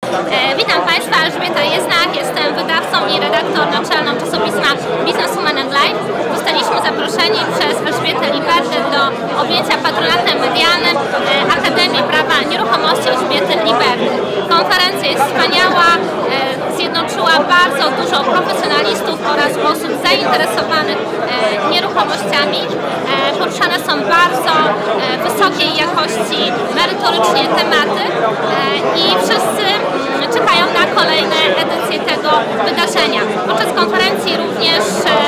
Witam Państwa, Elżbieta Jeznak, jestem wydawcą i redaktor naczelną czasopisma Businesswoman and Life. Zostaliśmy zaproszeni przez Elżbietę Liberdę do objęcia patronatem medialnym Akademii Prawa Nieruchomości Elżbiety Liberdy. Konferencja jest wspaniała, zjednoczyła bardzo dużo profesjonalistów oraz osób zainteresowanych nieruchomościami. Poruszane są bardzo wysokiej jakości merytorycznie tematy i wszyscy czekają na kolejne edycje tego wydarzenia. Podczas konferencji również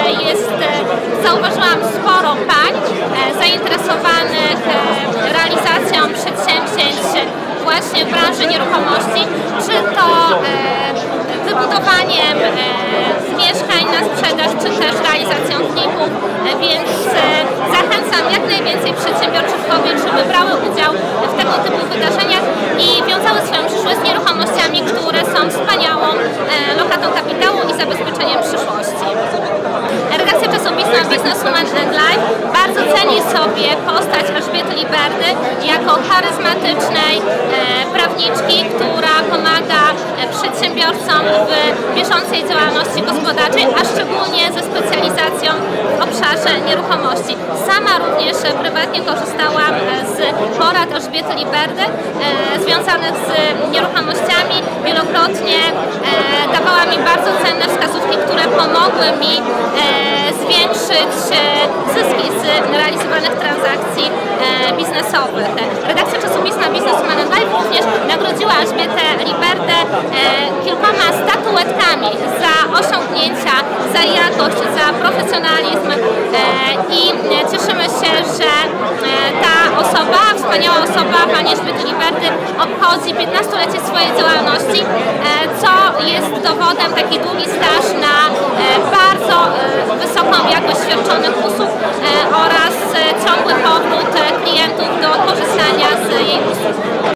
zauważyłam sporo pań zainteresowanych realizacją przedsięwzięć właśnie w branży nieruchomości, czy to wybudowaniem mieszkań na sprzedaż, czy też realizacją wników, więc zachęcam jak najwięcej przedsiębiorczych kobiet, żeby brały udział w tego typu wydarzeniach i wiązały swoją przyszłość z nieruchomościami, które są wspaniałą lokatą kapitału i zabezpieczeniem przyszłości. Redakcja czasopisma Businesswoman and Life bardzo ceni sobie postać Elżbiety Liberdy jako charyzmatycznej prawniczki, która pomaga przedsiębiorcom w bieżącej działalności gospodarczej, a szczególnie ze specjalizacją w obszarze nieruchomości. Sama również prywatnie korzystałam z porad Elżbiety Liberdy związanych z nieruchomościami. Wielokrotnie dawała mi bardzo cenne wskazówki, które pomogły mi zwiększyć zyski z realizowanych transakcji biznesowych. Redakcja czasopisma Businesswoman and Life również nagrodziła Elżbietę Liberdę kilkoma statuetkami za osiągnięcia, za jakość, za profesjonalizm i cieszymy się, że ta osoba, wspaniała osoba, pani Elżbiety Liberdy, obchodzi 15-lecie swojej działalności, co jest dowodem taki długi staż na bardzo wysoką jakość świadczonych usług oraz ciągły powrót klientów do korzystania z jej usług.